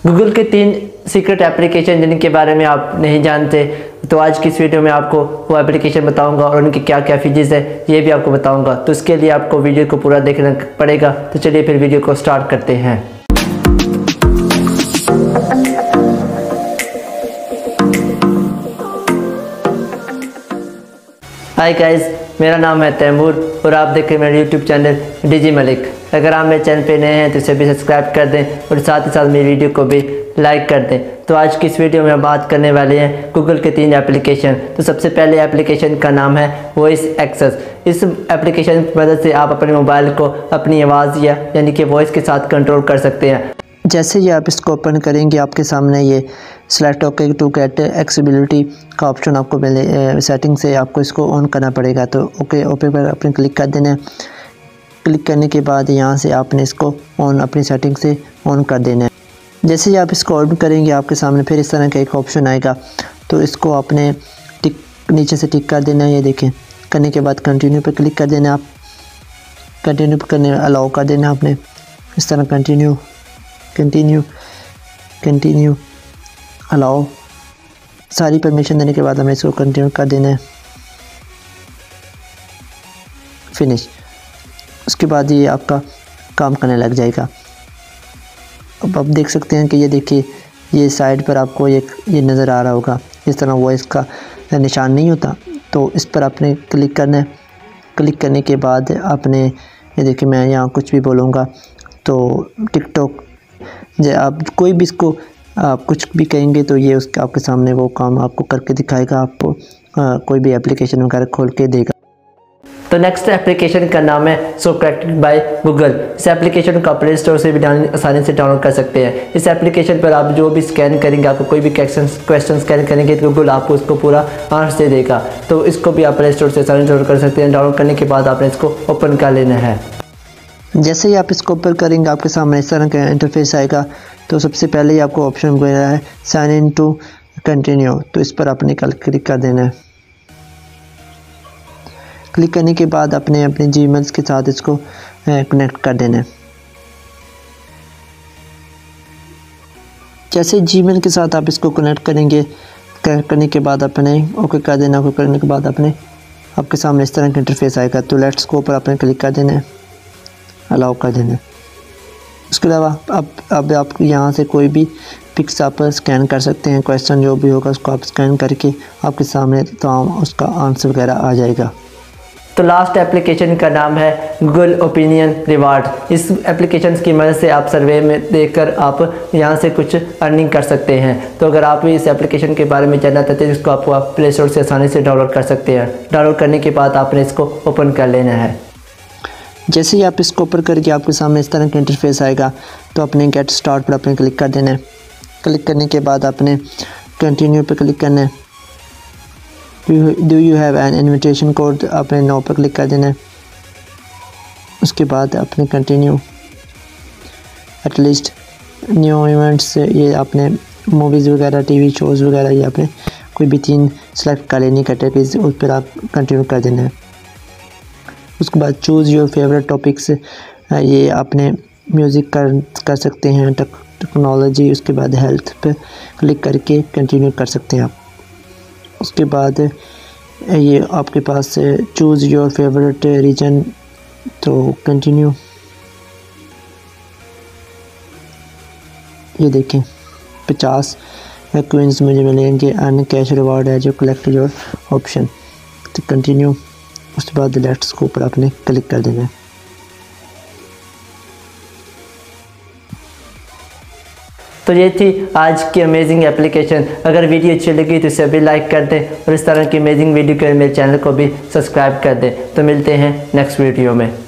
Google के 3 secret application जिनके बारे में आप नहीं जानते, तो आज की इस वीडियो में आपको वो एप्लीकेशन बताऊंगा और उनके क्या क्या फीचर्स है ये भी आपको बताऊंगा। तो इसके लिए आपको वीडियो को पूरा देखना पड़ेगा। तो चलिए फिर वीडियो को स्टार्ट करते हैं। हाय गाइस, मेरा नाम है तैमूर और आप देख रहे हैं मेरा यूट्यूब चैनल डीजी मलिक। अगर आप मेरे चैनल पे नए हैं तो इसे भी सब्सक्राइब कर दें और साथ ही साथ मेरी वीडियो को भी लाइक कर दें। तो आज की इस वीडियो में हम बात करने वाले हैं गूगल के 3 एप्लीकेशन। तो सबसे पहले एप्लीकेशन का नाम है वॉइस एक्सेस। इस एप्लीकेशन की मदद से आप अपने मोबाइल को अपनी आवाज़ यानी कि वॉइस के साथ कंट्रोल कर सकते हैं। जैसे ही आप इसको ओपन करेंगे आपके सामने ये select okay to get accessibility का ऑप्शन आपको मिले। सेटिंग से आपको इसको ऑन करना पड़ेगा। तो ओके पर आपने क्लिक कर देना है। क्लिक करने के बाद यहाँ से आपने इसको ऑन अपनी सेटिंग से ऑन कर देना है। जैसे ही आप इसको ऑन करेंगे आपके सामने फिर इस तरह का एक ऑप्शन आएगा। तो इसको आपने टिक नीचे से टिक कर देना है। ये देखें, करने के बाद कंटिन्यू पर क्लिक कर देना। आप कंटिन्यू पर करने अलाउ कर देना आपने इस तरह कंटिन्यू अलाउ सारी परमिशन देने के बाद हमें इसको कंटिन्यू कर देना है। फिनिश। उसके बाद ये आपका काम करने लग जाएगा। अब आप देख सकते हैं कि ये देखिए, ये साइड पर आपको ये नज़र आ रहा होगा। इस तरह वॉइस का निशान नहीं होता, तो इस पर आपने क्लिक करना है। क्लिक करने के बाद आपने ये देखिए, मैं यहाँ कुछ भी बोलूँगा तो टिकटॉक आप कोई भी इसको आप कुछ भी कहेंगे तो ये उसके आपके सामने वो काम आपको करके दिखाएगा। आपको कोई भी एप्लीकेशन वगैरह खोल के देगा। तो नेक्स्ट एप्लीकेशन का नाम है सोक्रेटिक बाय गूगल। इस एप्लीकेशन को प्ले स्टोर से भी आसानी से डाउनलोड कर सकते हैं। इस एप्लीकेशन पर आप जो भी स्कैन करेंगे, आपको कोई भी क्वेश्चन स्कैन करेंगे तो गूगल आपको उसको पूरा आंसर दे देगा। तो इसको भी आप प्ले स्टोर से आसानी से डाउनलोड कर सकते हैं। डाउनलोड करने के बाद आपने इसको ओपन कर लेना है। जैसे ही आप इसको ओपन करेंगे आपके सामने इस तरह का इंटरफेस आएगा। तो सबसे पहले ही आपको ऑप्शन मिला है साइन इन टू कंटिन्यू। तो इस पर आपने क्लिक कर देना है। क्लिक करने के बाद अपने जीमेल्स के साथ इसको कनेक्ट कर देना है। जैसे जीमेल के साथ आप इसको कनेक्ट करेंगे, कनेक्ट करने के बाद अपने ओके कर देना। ओके करने के बाद आपके सामने इस तरह का इंटरफेस आएगा। तो लेट्स गो पर आपने क्लिक कर देना है, अलाउ कर देना है। उसके अलावा अब आप यहाँ से कोई भी पिक्स आप स्कैन कर सकते हैं। क्वेश्चन जो भी होगा उसको आप स्कैन करके आपके सामने उसका आंसर वगैरह आ जाएगा। तो लास्ट एप्लीकेशन का नाम है गूगल ओपिनियन रिवार्ड। इस एप्लीकेशन की मदद से आप सर्वे में देखकर आप यहाँ से कुछ अर्निंग कर सकते हैं। तो अगर आप इस एप्लीकेशन के बारे में जानना चाहते हैं, इसको आपको प्ले स्टोर से आसानी से डाउनलोड कर सकते हैं। डाउनलोड करने के बाद आपने इसको ओपन कर लेना है। जैसे ही आप इसको ओपन करके आपके सामने इस तरह का इंटरफेस आएगा। तो अपने गेट स्टार्ट पर आपने क्लिक कर देना है। क्लिक करने के बाद आपने कंटिन्यू पर क्लिक करना है। Do you have an invitation code, आपने नो पर क्लिक कर देना है। उसके बाद आपने कंटिन्यू एटलीस्ट न्यू इवेंट्स, ये आपने मूवीज़ वगैरह टीवी शोज़ वगैरह ये आपने कोई भी 3 सेलेक्ट कर लेनी कैटेगरीज, उस पर आप कंटिन्यू कर देना है। उसके बाद चूज़ योर फेवरेट टॉपिक्स, ये आपने म्यूज़िक कर सकते हैं, टेक्नोलॉजी, उसके बाद हेल्थ पे क्लिक करके कंटिन्यू कर सकते हैं आप। उसके बाद ये आपके पास चूज़ योर फेवरेट रीजन, तो कंटिन्यू। ये देखें 50 क्विंस मुझे मिलेंगे। अर्न कैश रिवार्ड है जो कलेक्ट योर ऑप्शन, तो कंटिन्यू। उसके बाद लेट्स गो पर आपने क्लिक कर देना है। तो ये थी आज की अमेजिंग एप्लीकेशन। अगर वीडियो अच्छी लगी तो इसे भी लाइक कर दें और इस तरह की अमेजिंग वीडियो के लिए मेरे चैनल को भी सब्सक्राइब कर दें। तो मिलते हैं नेक्स्ट वीडियो में।